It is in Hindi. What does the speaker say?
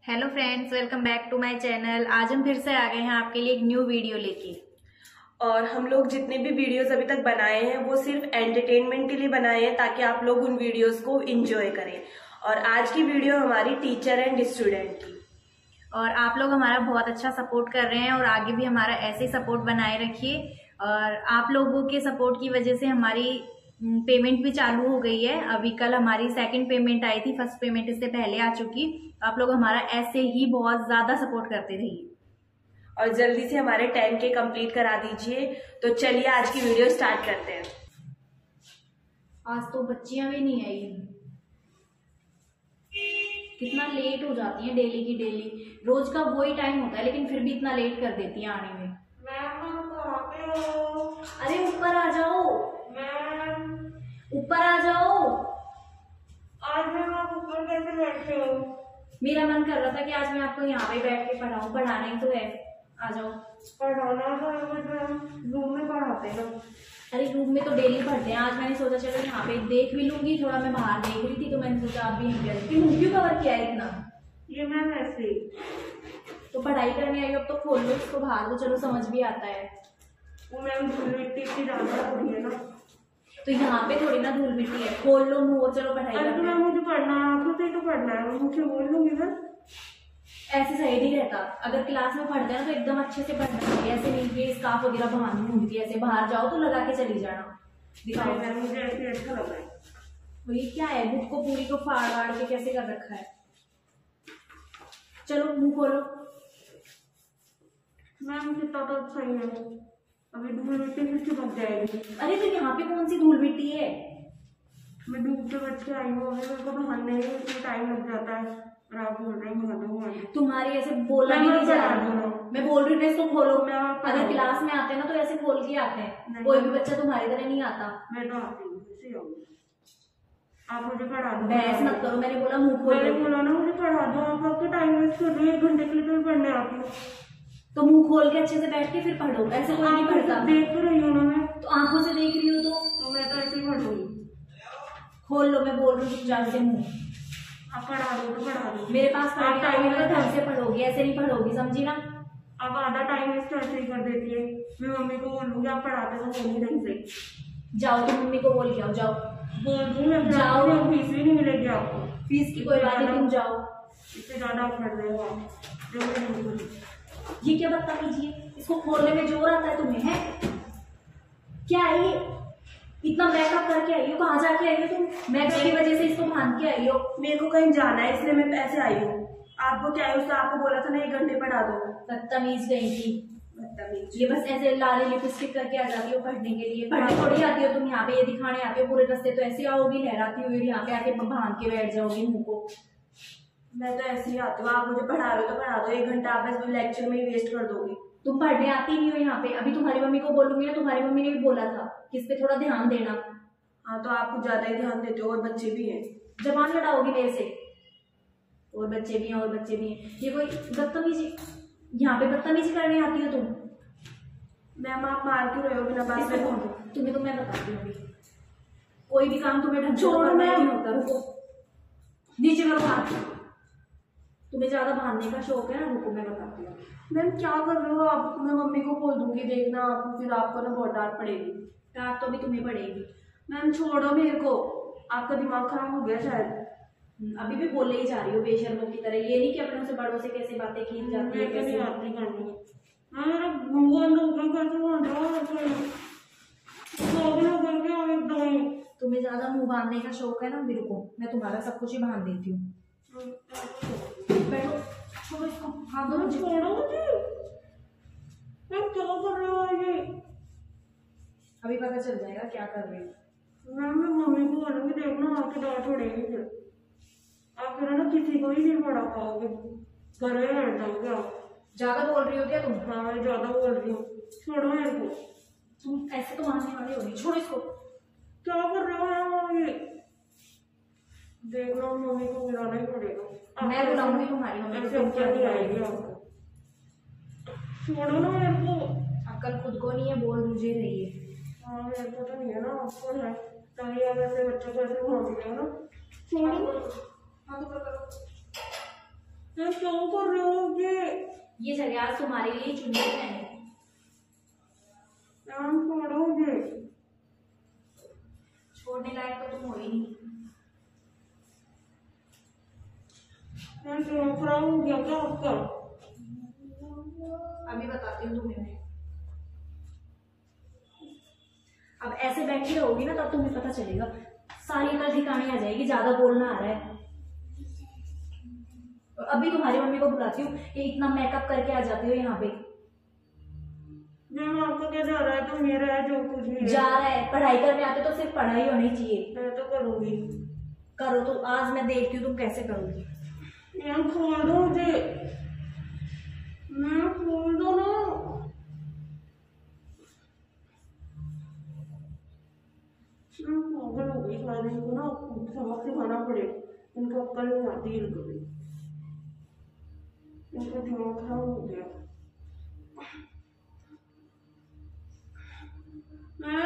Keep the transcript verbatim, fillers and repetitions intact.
Hello friends, welcome back to my channel. आज हम फिर से आ गए हैं आपके लिए एक न्यू वीडियो लेके। और हम लोग जितने भी वीडियोस अभी तक बनाए हैं वो सिर्फ एंटरटेनमेंट के लिए बनाए हैं ताकि आप लोग उन वीडियोस को एंजॉय करें। और आज की वीडियो हमारी टीचर एंड स्टूडेंट की। और आप लोग हमारा बहुत अच्छा सपोर्ट कर रहे हैं और आगे भी हमारा ऐसे ही सपोर्ट बनाए रखिए। और आप लोगों के सपोर्ट की वजह से हमारी पेमेंट भी चालू हो गई है। अभी कल हमारी सेकंड पेमेंट आई थी, फर्स्ट पेमेंट इससे पहले आ चुकी। आप लोग हमारा ऐसे ही बहुत ज्यादा सपोर्ट करते रहिए और जल्दी से हमारे टेन के कंप्लीट करा दीजिए। तो चलिए आज की वीडियो स्टार्ट करते हैं। आज तो बच्चियां भी नहीं आई, कितना लेट हो जाती हैं डेली की डेली। रोज का वही टाइम होता है लेकिन फिर भी इतना लेट कर देती हैं आने में। मैम कहाँ पे हो? अरे ऊपर आ जाओ, मैम ऊपर आ जाओ। आज मैम आप ऊपर कैसे बैठे हो? मेरा मन कर रहा था कि आज मैं आपको यहाँ पे बैठ के पढ़ाऊं, पढ़ाना ही तो है। आ जाओ। पढ़ाना तो रूम में पढ़ाते हैं। अरे रूम में तो डेली पढ़ते हैं, आज मैंने सोचा चलो यहाँ पे देख भी लूंगी। थोड़ा मैं बाहर देख रही थी तो मैंने सोचा आप भी यहीं पे क्यों क्यों कवर किया है इतना। ये मैम ऐसे तो पढ़ाई करने आई हो अब तो खोल लो इसको बाहर, तो चलो समझ भी आता है। वो मैम धूल मिट्टी इतनी ज्यादा हो रही है ना, तो यहाँ पे थोड़ी ना धूल मिट्टी है। खोल लो मुंह, चलो पढ़ाई अरे तो करते मैम हैं। मुझे पढ़ना है, आपको तो ही तो पढ़ना है, मैं मुझे बोल दूंगी ना। ऐसे सही नहीं रहता। अगर क्लास में पढ़ते हैं ना तो एकदम अच्छे से पढ़ना चाहिए। ऐसे नहीं कि स्काफ वगैरह बहानी होती है, ऐसे बाहर जाओ तो लगा के चली जाना। दिखाओ मैम मुझे ऐसे अच्छा लग रहा है। तो ये क्या है, बुक को पूरी को फाड़ वाड़ के कैसे कर रखा है। चलो मुंह खोलो। मैम कितना तो अच्छा ही है, अभी धूल मिट्टी फिर चिपक जाएगी। अरे तो यहाँ पे कौन सी धूल मिट्टी है। मैं डूब के बच के आई हूँ, अभी मेरे को बहाने में टाइम लग जाता है और आप बोल रहे हैं बहा दो। तुम्हारी ऐसे बोलना भी नहीं जा रहा। मैं बोल रही हूँ इसको खोलो। मैं अगर क्लास में आते हैं ना तो ऐसे खोल के आते हैं, कोई भी बच्चा तुम्हारी तरह नहीं आता। मैं तो आती हूँ, ऐसे आऊंगी। आप मुझे पढ़ा दो। बहस मत करो, मैंने बोला मुंह खोल। मैंने बोला ना मुझे पढ़ा दो, आप आपका टाइम वेस्ट कर रही है। एक घंटे के लिए तो पढ़ने आती हूँ। तो मुंह खोल के अच्छे से बैठ के फिर पढ़ो, ऐसे कोई नहीं पढ़ता। देख तो रही हूँ ना मैं, तो आंखों से देख रही हूँ तो, तो मैं तो ऐसे ही पढ़ूंगी। खोल लो, मैं बोल रही हूँ चुपचाप से मुंह। आप पढ़ा दो तो पढ़ा दो। मेरे पास टाइम का ढंग से पढ़ोगी, ऐसे नहीं पढ़ोगी, समझी ना। अब आधा टाइम वेस्ट ऐसे ही कर देती है। मैं मम्मी को बोलूंगी आप पढ़ाते तो हो नहीं ढंग से। जाओ तो मम्मी को बोल के आओ, जाओ। बोल दूँ मैं, जाओ। फीस भी नहीं मिलेगी आपको। फीस की कोई बात नहीं, तुम जाओ। इससे ज्यादा आप पढ़ रहे हो आप। ये क्या बदतमीजी है, इसको खोलने में जोर आता है तुम्हें, है क्या है ये। इतना मेकअप करके आई हो, कहाँ जाके आई हो तुम। मेकअप की वजह से इसको बांध के आई हो। मेरे को कहीं जाना है इसलिए मैं ऐसे आई हूँ। आपको क्या है, उसने आपको बोला था ना एक घंटे पढ़ा दो। बदतमीज गई थी, बदतमीज। ये बस ऐसे लाली लिपस्टिक करके आ जाती हो पढ़ने के लिए। पढ़ने थोड़ी आती हो तुम, यहाँ पे ये दिखाने आते हो। पूरे रास्ते तो ऐसे आओगी लहराती हुई, यहाँ पे आके बांध के बैठ जाओगी मुंह को। मैं तो ऐसे ही आती हूँ, आप मुझे पढ़ा रहे हो तो पढ़ा दो। एक घंटा आप बस लेक्चर में ही वेस्ट कर दोगे। तुम पढ़ने आती नहीं हो यहाँ पे। अभी तुम्हारी मम्मी को बोलूंगी ना, तुम्हारी मम्मी ने भी बोला था कि इस पे थोड़ा ध्यान देना। हाँ तो आप कुछ ज्यादा ही ध्यान देते हो, और बच्चे भी हैं। जबान लड़ाओगी मेरे से। और बच्चे भी हैं, और बच्चे भी हैं। ये कोई बदतमीजी, यहाँ पे बदतमीजी करने आती हो तुम। मैम आप मार क्यों रहे हो बिना बात से? तुम्हें तो मैं बताती हूँ, कोई भी काम तुम्हें ढंग से नहीं होता। रुको, नीचे करो हाथ। तुम्हें ज्यादा बांधने का शौक है ना, रुको मैं बताती हूँ। मैम क्या कर रहे हो आप? मैं मम्मी को बोल दूंगी, देखना आप, फिर आपको ना बहुत डांट पड़ेगी। डांट तो अभी तुम्हें पड़ेगी। मैम छोड़ो मेरे को, आपका दिमाग खराब हो गया शायद। अभी भी बोले ही जा रही हो बेशर्मों की तरह। ये नहीं कि अपनों से बड़ों से कैसे बातें की जाती है, कैसे आती करनी। तुम्हें ज्यादा मुंह बांधने का शौक है ना, मेरे को मैं तुम्हारा सब कुछ ही बांध देती हूँ। बैठो, छोड़ो इसको, हाथ दो। छोड़ो मुझे, मैं क्या कर रही हूँ ये? अभी पता चल जाएगा क्या कर रही हूँ। मैम मैं मम्मी को बोलूंगी, देखना आपके डांट छोड़ेगी फिर। आप फिर ना किसी को ही नहीं पढ़ा पाओगे, घर में बैठ जाओगे आप। ज्यादा बोल रही हो क्या तुम? हाँ मैं ज्यादा बोल रही हूँ, छोड़ो मेरे को। तुम ऐसे तो मानने वाले हो नहीं, छोड़ो इसको। क्या कर रहे हो मैम ये? देख लो मम्मी को बुलाना ही पड़ेगा। मैं बुलाऊंगी तुम्हारी मम्मी को, तुम क्या नहीं आएगी आपको। छोड़ो ना मेरे को। अक्ल खुद को नहीं है, बोल मुझे रही है। हाँ मेरे को तो नहीं है ना, आपको है। तभी आप ऐसे बच्चों को ऐसे भाग रहे हो ना। छोड़ो। हाँ तो करो। मैं क्यों कर रही हूँ ये ये जगह आज तुम्हारे लिए चुन्नी पहने। छोड़ोगे? छोड़ने लायक तो तुम हो ही नहीं। मैं क्यों खराब हो गया क्या आपका? अभी बताती हूँ तुम्हें मैं। अब ऐसे बैठी रहोगी ना तब तुम्हें पता चलेगा, सारी अकल ठिकाने आ जाएगी। ज्यादा बोलना आ रहा है। अभी तुम्हारी मम्मी को बुलाती हूँ, ये इतना मेकअप करके आ जाती हो यहाँ पे। मैम आपको क्या जा रहा है? तो मेरा है जो कुछ भी जा रहा है। पढ़ाई करने आते तो सिर्फ पढ़ाई होनी चाहिए। मैं तो करूंगी। करो तो आज मैं देखती हूँ तुम कैसे करोगी। मैम खोल दो मुझे, मैम खोल दो ना। पागल हो गई शायद, इनको ना सबक सिखाना पड़े। इनको अक्ल नहीं आती है कभी, इनका दिमाग खराब हो गया। मैं